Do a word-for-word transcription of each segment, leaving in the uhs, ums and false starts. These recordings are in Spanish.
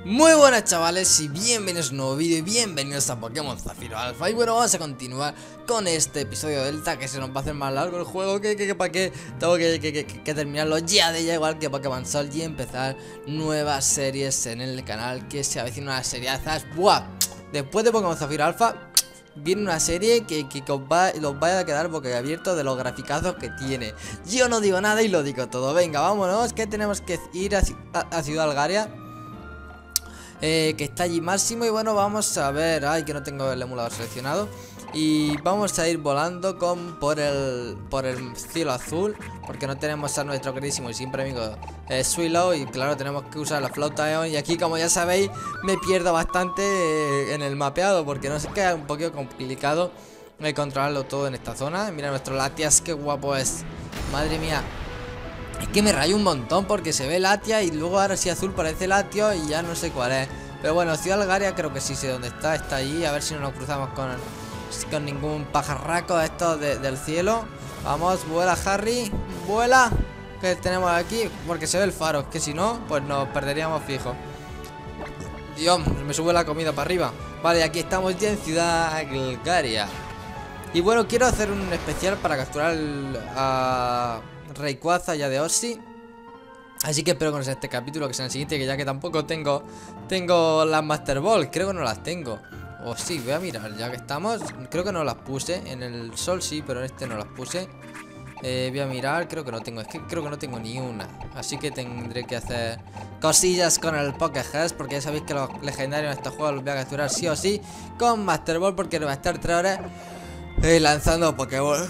Muy buenas chavales y bienvenidos a un nuevo vídeo y bienvenidos a Pokémon Zafiro Alpha. Y bueno, vamos a continuar con este episodio Delta, que se nos va a hacer más largo el juego. Que, que, que para qué tengo que, que, que, que terminarlo ya de ya, igual que Pokémon Sol, y empezar nuevas series en el canal, que se avecina una seriazas. Buah, después de Pokémon Zafiro Alpha viene una serie que, que, que os, va, os vaya a quedar boquiabiertos de los graficazos que tiene. Yo no digo nada y lo digo todo. Venga, vámonos, que tenemos que ir a, a, a Ciudad Algaria. Eh, que está allí máximo. Y bueno, vamos a ver. Ay, que no tengo el emulador seleccionado. Y vamos a ir volando con por el por el cielo azul, porque no tenemos a nuestro queridísimo y siempre amigo eh, Swillow. Y claro, tenemos que usar la flauta Eon. Y aquí, como ya sabéis, me pierdo bastante eh, en el mapeado, porque no sé, qué, es un poquito complicado eh, controlarlo todo en esta zona. Mira nuestro Latias, qué guapo es. Madre mía. Es que me rayo un montón porque se ve Latia y luego ahora sí azul parece Latio y ya no sé cuál es. Pero bueno, Ciudad Algaria creo que sí sé dónde está. Está allí, a ver si no nos cruzamos con, con ningún pajarraco de estos de, del cielo. Vamos, vuela Harry, vuela. Que tenemos aquí, porque se ve el faro, que si no, pues nos perderíamos fijo. Dios, me sube la comida para arriba. Vale, aquí estamos ya en Ciudad Algaria. Y bueno, quiero hacer un especial para capturar el, a Rayquaza ya de Oxy. Así que espero que no sea este capítulo, que sea el siguiente, que ya que tampoco tengo Tengo las Master Ball, creo que no las tengo. O sí, voy a mirar, ya que estamos. Creo que no las puse, en el Sol sí, pero en este no las puse. eh, Voy a mirar, creo que no tengo, es que creo que no tengo ni una. Así que tendré que hacer cosillas con el Pokégeist, porque ya sabéis que los legendarios en estos juegos los voy a capturar sí o sí con Master Ball, porque no va a estar tres horas eh, lanzando Pokéball.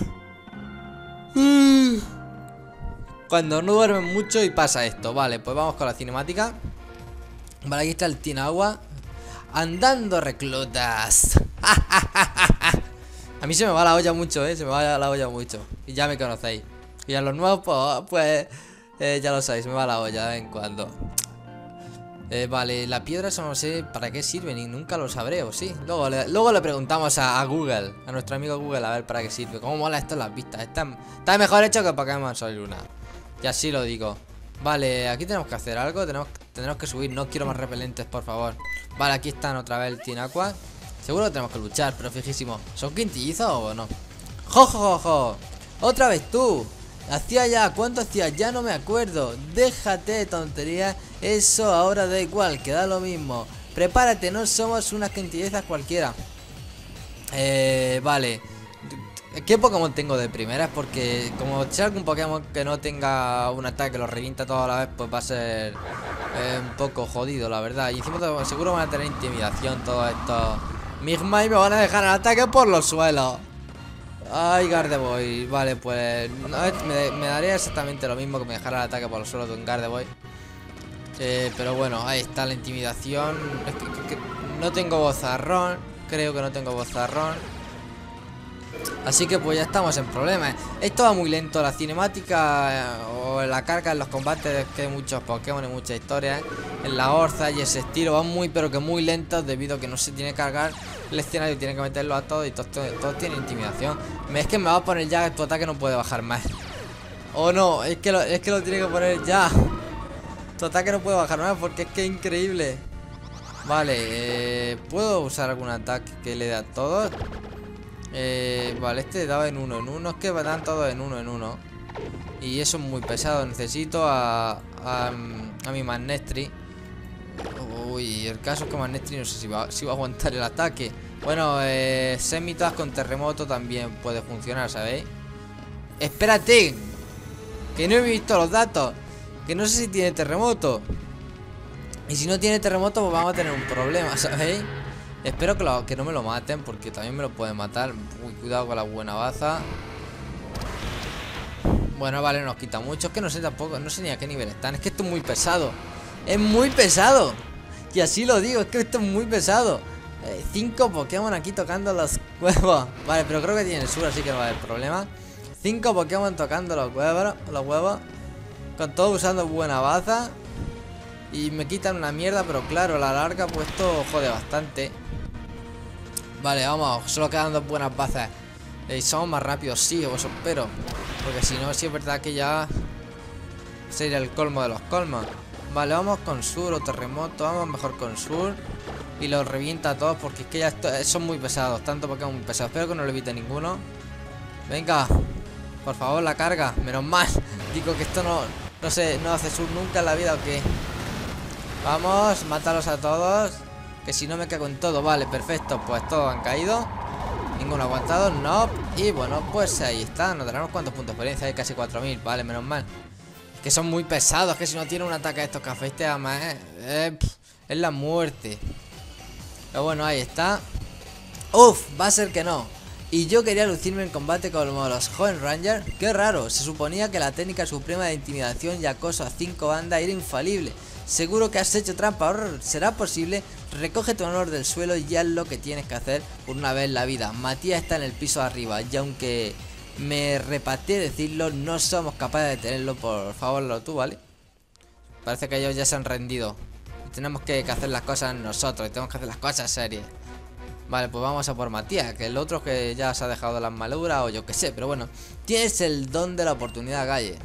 Cuando no duermen mucho y pasa esto. Vale, pues vamos con la cinemática. Vale, aquí está el Tinagua. Andando reclutas. A mí se me va la olla mucho, eh. Se me va la olla mucho. Y ya me conocéis. Y a los nuevos, pues, pues eh, ya lo sabéis, se me va la olla de vez en cuando. eh, Vale, la piedra, eso no sé para qué sirven y nunca lo sabré, o sí. Luego le, luego le preguntamos a, a Google, a nuestro amigo Google, a ver para qué sirve. Cómo mola esto en las vistas. Está, está mejor hecho que Pokémon Sol y Luna. Y así lo digo. Vale, aquí tenemos que hacer algo. Tenemos, tenemos que subir. No quiero más repelentes, por favor. Vale, aquí están otra vez el Tinagua. Seguro que tenemos que luchar, pero fijísimo. ¿Son quintillizos o no? ¡Jo, jo, jo, jo! ¡Otra vez tú! Hacía ya, ¿cuánto hacía? Ya no me acuerdo. Déjate de tonterías. Eso ahora da igual, que da lo mismo. Prepárate, no somos unas quintillezas cualquiera. Eh, vale. ¿Qué Pokémon tengo de primeras? Porque como sea algún Pokémon que no tenga un ataque que lo revienta toda la vez, pues va a ser eh, un poco jodido, la verdad. Y encima seguro van a tener intimidación todos estos Migma y me van a dejar el ataque por los suelos. Ay, Gardevoir. Vale, pues no, me, me daría exactamente lo mismo que me dejara el ataque por los suelos de un Gardevoir. eh, Pero bueno, ahí está la intimidación. Es que, que, que no tengo bozarrón. Creo que no tengo bozarrón. Así que pues ya estamos en problemas. Esto va muy lento, la cinemática eh, o la carga en los combates, que hay muchos Pokémon y muchas historias, en la Orza y ese estilo van muy pero que muy lentos, debido a que no se tiene que cargar el escenario, tiene que meterlo a todos y todos, todos, todos tienen intimidación. Es que me va a poner ya, tu ataque no puede bajar más. O no, es que lo, es que lo tiene que poner ya. Tu ataque no puede bajar más porque es que es increíble. Vale, eh, ¿puedo usar algún ataque que le dé a todos? Eh, vale, este daba en uno en uno. Es que dan todos en uno en uno. Y eso es muy pesado. Necesito a, a, a mi Manestri. Uy, el caso es que Manestri no sé si va, si va a aguantar el ataque. Bueno, eh, Semitas con terremoto también puede funcionar, ¿sabéis? Espérate, que no he visto los datos. Que no sé si tiene terremoto. Y si no tiene terremoto, pues vamos a tener un problema, ¿sabéis? Espero que, lo, que no me lo maten, porque también me lo pueden matar. Uy, cuidado con la buena baza. Bueno, vale, nos quita mucho. Es que no sé tampoco, no sé ni a qué nivel están. Es que esto es muy pesado. Es muy pesado. Y así lo digo, es que esto es muy pesado. eh, Cinco Pokémon aquí tocando los huevos. Vale, pero creo que tiene sur, así que no va a haber problema. Cinco Pokémon tocando los huevos, los huevos. Con todo usando buena baza. Y me quitan una mierda, pero claro, a la larga pues esto jode bastante. Vale, vamos, solo quedan dos buenas bazas. Y somos más rápidos, sí, os espero. Porque si no, sí es verdad que ya sería el colmo de los colmos. Vale, vamos con sur o terremoto. Vamos mejor con sur. Y los revienta a todos porque es que ya esto, son muy pesados. Tanto Pokémon muy pesados. Espero que no lo evite ninguno. Venga. Por favor, la carga. Menos mal. Digo que esto no, no sé, no hace sur nunca en la vida o qué. Vamos, mátalos a todos. Que si no me cago en todo. Vale, perfecto. Pues todos han caído. Ninguno ha aguantado, no. Y bueno, pues ahí está. Nos darán unos cuantos puntos de experiencia. Hay casi cuatro mil, vale, menos mal. Que son muy pesados. Que si no tienen un ataque de estos cafés, te ama, eh. eh pff, es la muerte. Pero bueno, ahí está. Uf, va a ser que no. Y yo quería lucirme en combate como los Joven Ranger. Qué raro, se suponía que la técnica suprema de intimidación y acoso a cinco bandas era infalible. Seguro que has hecho trampa, horror. ¿Será posible? Recoge tu honor del suelo y haz lo que tienes que hacer por una vez en la vida. Matías está en el piso de arriba y aunque me repateé decirlo, no somos capaces de tenerlo. Por favor, lo tú, ¿vale? Parece que ellos ya se han rendido. Tenemos que, que hacer las cosas nosotros y tenemos que hacer las cosas serias. Vale, pues vamos a por Matías, que el otro que ya se ha dejado las maluras o yo qué sé, pero bueno. Tienes el don de la oportunidad, Galle.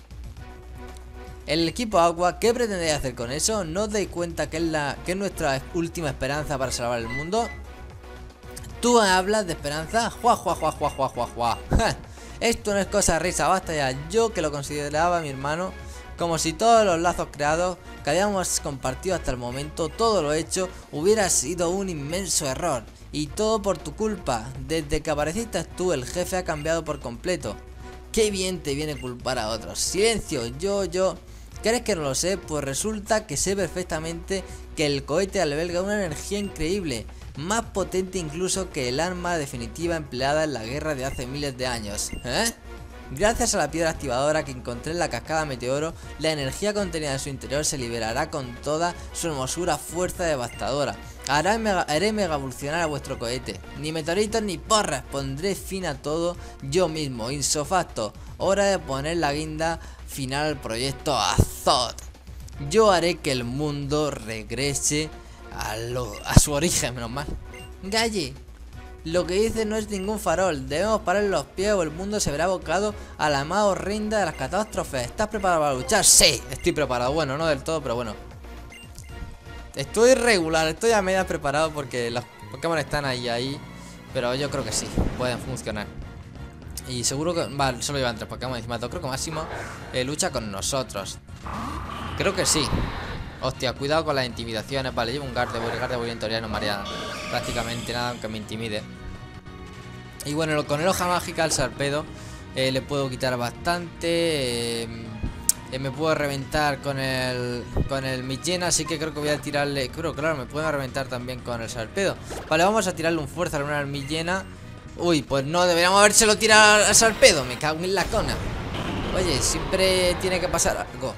El equipo Agua, ¿qué pretendéis hacer con eso? ¿No os dais cuenta que es, la, que es nuestra última esperanza para salvar el mundo? ¿Tú hablas de esperanza? ¡Jua, jua, jua, jua, jua, jua, jua! Esto no es cosa de risa, basta ya. Yo que lo consideraba mi hermano, como si todos los lazos creados que habíamos compartido hasta el momento, todo lo hecho, hubiera sido un inmenso error. Y todo por tu culpa. Desde que apareciste tú, el jefe ha cambiado por completo. Qué bien te viene culpar a otros. Silencio, yo, yo... ¿Crees que no lo sé? Pues resulta que sé perfectamente que el cohete alberga una energía increíble, más potente incluso que el arma definitiva empleada en la guerra de hace miles de años. ¿Eh? Gracias a la piedra activadora que encontré en la cascada Meteoro, la energía contenida en su interior se liberará con toda su hermosura fuerza devastadora. Haré mega, haré mega evolucionar a vuestro cohete. Ni meteoritos ni porras, pondré fin a todo yo mismo. Insofacto, hora de poner la guinda final al proyecto Azot. Yo haré que el mundo regrese a, lo, a su origen, menos mal. Galle, lo que dice no es ningún farol. Debemos parar los pies o el mundo se verá abocado a la más horrenda de las catástrofes. ¿Estás preparado para luchar? Sí, estoy preparado. Bueno, no del todo, pero bueno. Estoy regular, estoy a media preparado porque los Pokémon están ahí, ahí. Pero yo creo que sí, pueden funcionar. Y seguro que... Vale, solo llevan tres Pokémon encima. Creo que Máximo eh, lucha con nosotros. Creo que sí. Hostia, cuidado con las intimidaciones. Vale, llevo un Gardevoir. El Gardevoir en teoría no me haría prácticamente nada aunque me intimide. Y bueno, con el hoja mágica al Sarpedo eh, le puedo quitar bastante. Eh, eh, me puedo reventar con el con el Millena, así que creo que voy a tirarle... Creo, claro, me pueden reventar también con el Sarpedo. Vale, vamos a tirarle un fuerza lunar al Millena. Uy, pues no, deberíamos habérselo tirado al Sarpedo. Me cago en la cona. Oye, siempre tiene que pasar algo.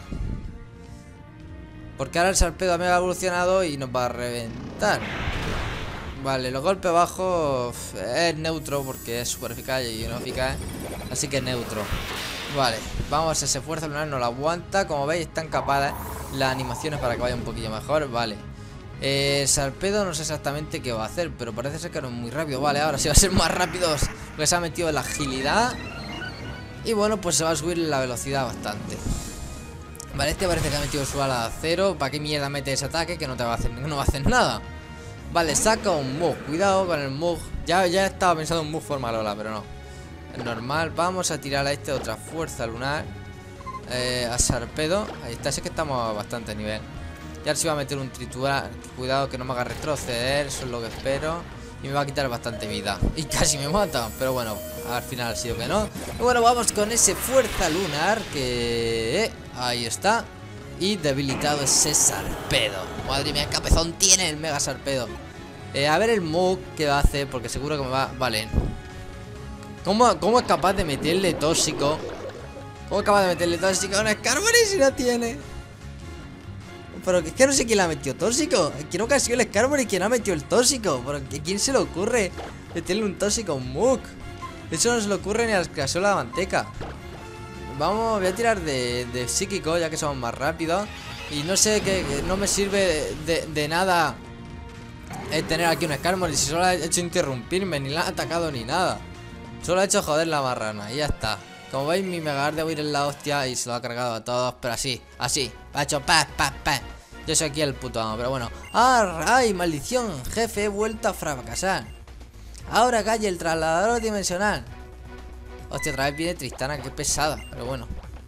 Porque ahora el Sarpedo ha mega evolucionado y nos va a reventar. Vale, los golpes bajos es neutro porque es super eficaz y no eficaz. Así que es neutro. Vale, vamos a ese fuerza lunar, no la aguanta. Como veis, están capadas las animaciones para que vaya un poquillo mejor. Vale. Eh, Sarpedo no sé exactamente qué va a hacer, pero parece ser que no es muy rápido. Vale, ahora sí va a ser más rápido porque se ha metido en la agilidad. Y bueno, pues se va a subir la velocidad bastante. Vale, este parece que ha metido su ala a cero. ¿Para qué mierda mete ese ataque? Que no te va a hacer, no va a hacer nada. Vale, saca un Mug. Cuidado con el Mug. Ya, ya estaba pensando en Mug forma Lola, pero no. Es normal. Vamos a tirar a este otra fuerza lunar. Eh, a Sarpedo. Ahí está, sé que estamos a bastante nivel. Y ahora sí va a meter un triturar. Cuidado que no me haga retroceder. Eso es lo que espero. Y me va a quitar bastante vida. Y casi me mata. Pero bueno, al final ha sido que no. Y bueno, vamos con ese fuerza lunar. Que... Eh, ahí está. Y debilitado ese Sarpedo. Madre mía, qué cabezón tiene el Mega Sarpedo. eh, A ver el Mug que va a hacer. Porque seguro que me va... Vale. ¿Cómo, cómo es capaz de meterle tóxico? ¿Cómo es capaz de meterle tóxico a una Skarmory si no tiene? Pero es que no sé quién le ha metido tóxico. Creo que ha sido el Skarmory quien ha metido el tóxico. Pero ¿a quién se le ocurre meterle un tóxico a un Mug? Eso no se le ocurre ni a las casolas de manteca. Vamos, voy a tirar de, de psíquico, ya que somos más rápidos. Y no sé, que, que no me sirve de, de nada eh, tener aquí un Skarmory si solo ha hecho interrumpirme, ni la ha atacado ni nada. Solo ha hecho joder la marrana y ya está. Como veis, mi Mega Gardevoir es la hostia y se lo ha cargado a todos, pero así, así, Ha hecho pa, pa, pa. Yo soy aquí el puto amo, pero bueno. ¡Ah! ¡Ay, maldición! Jefe, he vuelto a fracasar. Ahora calle el trasladador dimensional. Hostia, otra vez viene Tristana, qué pesada, pero bueno.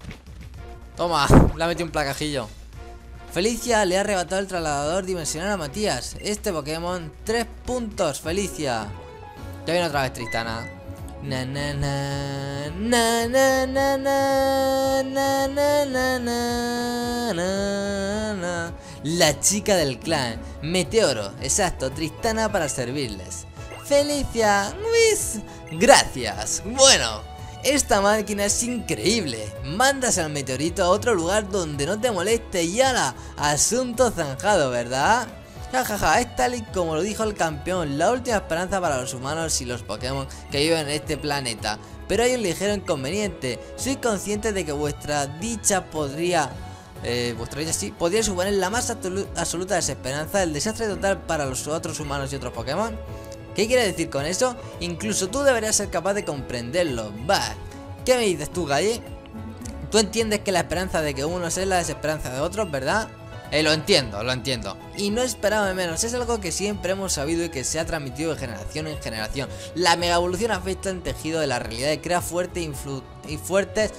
Toma, le ha metido un placajillo. Felicia le ha arrebatado el trasladador dimensional a Matías. Este Pokémon, tres puntos, Felicia. Ya viene otra vez Tristana. Na na na na na na na na na na na na na. La chica del clan. Meteoro, exacto, Tristana para servirles. Felicia, Luis, gracias. Bueno, esta máquina es increíble. Mandas al meteorito a otro lugar donde no te moleste y ala, asunto zanjado, ¿verdad? Jajaja, ja, ja, es tal y como lo dijo el campeón, la última esperanza para los humanos y los Pokémon que viven en este planeta. Pero hay un ligero inconveniente. Soy consciente de que vuestra dicha podría... Eh, vuestra dicha sí, podría suponer la más absoluta desesperanza, el desastre total para los otros humanos y otros Pokémon. ¿Qué quiere decir con eso? Incluso tú deberías ser capaz de comprenderlo. Bah, ¿qué me dices tú, Galle? Tú entiendes que la esperanza de que unos es la desesperanza de otros, ¿verdad? Eh, lo entiendo, lo entiendo. Y no esperaba menos, es algo que siempre hemos sabido y que se ha transmitido de generación en generación. La mega evolución afecta el tejido de la realidad y crea fuerte influ y fuertes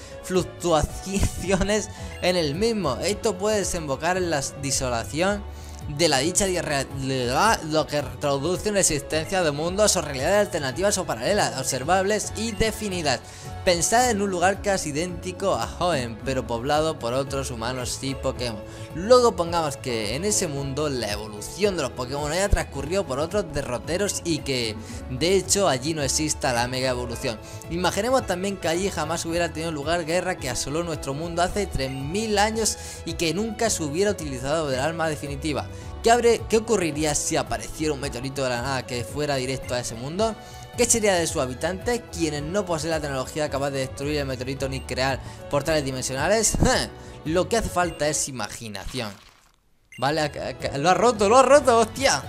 fluctuaciones en el mismo. Esto puede desembocar en la disolación de la dicha realidad, lo que traduce una existencia de mundos o realidades alternativas o paralelas, observables y definidas. Pensad en un lugar casi idéntico a Hoenn, pero poblado por otros humanos y Pokémon. Luego pongamos que en ese mundo la evolución de los Pokémon haya transcurrido por otros derroteros y que de hecho allí no exista la mega evolución. Imaginemos también que allí jamás hubiera tenido lugar guerra que asoló nuestro mundo hace tres mil años y que nunca se hubiera utilizado del arma definitiva. ¿Qué, habré, ¿Qué ocurriría si apareciera un meteorito de la nada que fuera directo a ese mundo? ¿Qué sería de sus habitantes, quienes no poseen la tecnología capaz de destruir el meteorito ni crear portales dimensionales? Lo que hace falta es imaginación. Vale, lo ha roto, lo ha roto, hostia.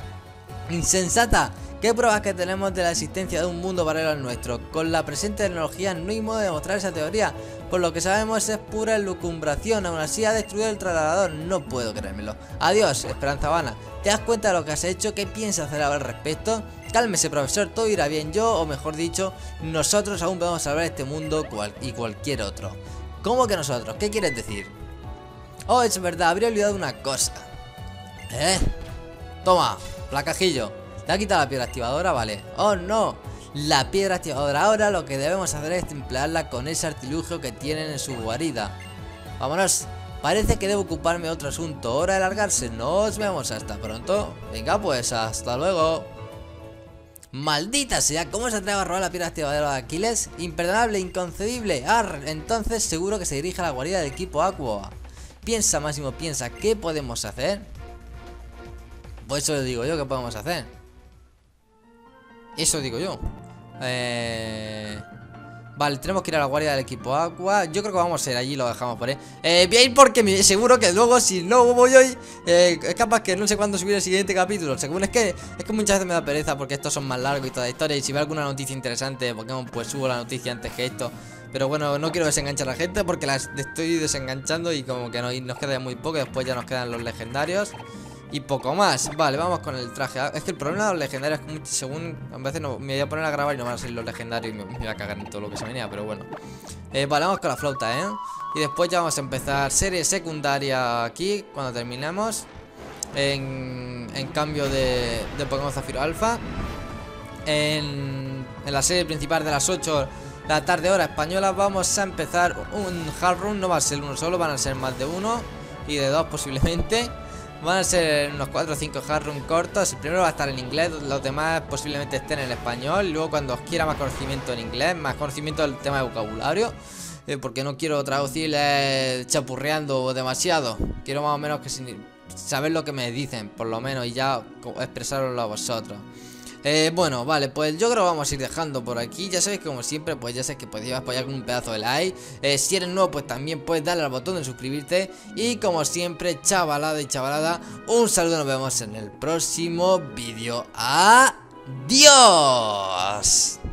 Insensata. ¿Qué pruebas que tenemos de la existencia de un mundo paralelo al nuestro? Con la presente tecnología no hay modo de demostrar esa teoría. Por lo que sabemos es pura elucubración. Aún así ha destruido el trasladador. No puedo creérmelo. Adiós, Esperanza Vana. ¿Te das cuenta de lo que has hecho? ¿Qué piensas hacer al respecto? Cálmese, profesor, todo irá bien. Yo, o mejor dicho, nosotros aún podemos salvar este mundo cual y cualquier otro. ¿Cómo que nosotros? ¿Qué quieres decir? Oh, es verdad, habría olvidado una cosa. ¿Eh? Toma, placajillo. ¿Te ha quitado la piedra activadora? Vale. Oh, no. La piedra activadora. Ahora lo que debemos hacer es emplearla con ese artilugio que tienen en su guarida. Vámonos. Parece que debo ocuparme de otro asunto. Hora de largarse. Nos vemos hasta pronto. Venga, pues, hasta luego. Maldita sea, ¿cómo se atreve a robar la piedra activadora de Aquiles? Imperdonable, inconcebible. Arr, entonces seguro que se dirige a la guarida del equipo Aqua. Piensa, Máximo, piensa, ¿qué podemos hacer? Pues eso digo yo, ¿qué podemos hacer? Eso digo yo. Eh... Vale, tenemos que ir a la guardia del equipo Aqua. Yo creo que vamos a ir allí, lo dejamos por ahí. Eh, voy a ir porque me seguro que luego, si no voy hoy, eh, es capaz que no sé cuándo subir el siguiente capítulo. Según es que es que muchas veces me da pereza porque estos son más largos y toda la historia. Y si veo alguna noticia interesante de Pokémon, pues subo la noticia antes que esto. Pero bueno, no quiero desenganchar a la gente porque las estoy desenganchando y como que no, y nos queda muy poco. Después ya nos quedan los legendarios y poco más. Vale, vamos con el traje. Es que el problema de los legendarios es que según a veces no, me voy a poner a grabar y no van a salir los legendarios y me, me voy a cagar en todo lo que se venía, pero bueno. eh, Vale, vamos con la flauta, ¿eh? Y después ya vamos a empezar serie secundaria aquí, cuando terminemos. En, en cambio de, de Pokémon Zafiro Alpha. En, en la serie principal de las ocho de la tarde hora española vamos a empezar un hard run. No va a ser uno solo, van a ser más de uno y de dos posiblemente. Van a ser unos cuatro o cinco hard run cortos. El primero va a estar en inglés, los demás posiblemente estén en español. Luego cuando os quiera más conocimiento en inglés, más conocimiento del tema de vocabulario, eh, porque no quiero traducirles chapurreando demasiado. Quiero más o menos que saber lo que me dicen, por lo menos, y ya expresaroslo a vosotros. Eh, bueno, vale, pues yo creo que vamos a ir dejando por aquí. Ya sabéis que como siempre, pues ya sabéis que podéis apoyar con un pedazo de like. eh, Si eres nuevo, pues también puedes darle al botón de suscribirte. Y como siempre, chavalada y chavalada, un saludo, nos vemos en el próximo vídeo. ¡Adiós!